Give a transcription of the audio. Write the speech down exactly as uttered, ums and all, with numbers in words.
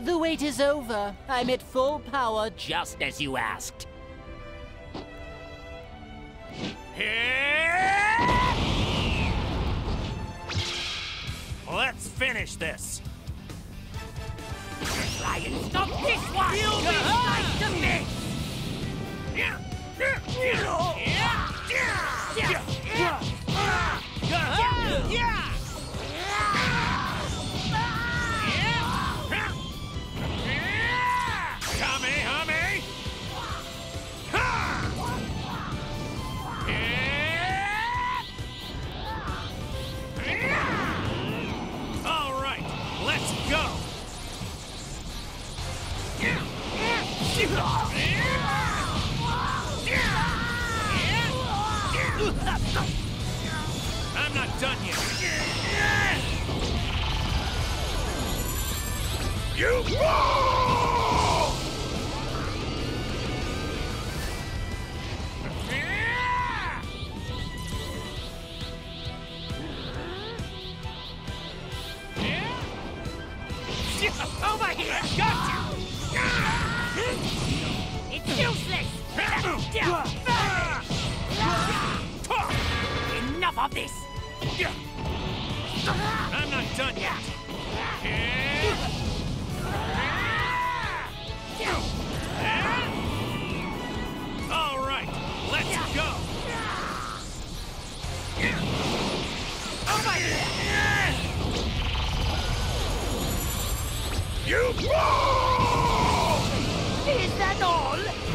The wait is over. I'm at full power, just as you asked. Let's finish this. Try and stop this one! You'll be nice to miss! Kamehame! All right, let's go! I'm not done yet. You fall! Over here! Got you! It's useless! Enough of this! I'm not done yet. All right, let's go. Over here! You fall! Is that all?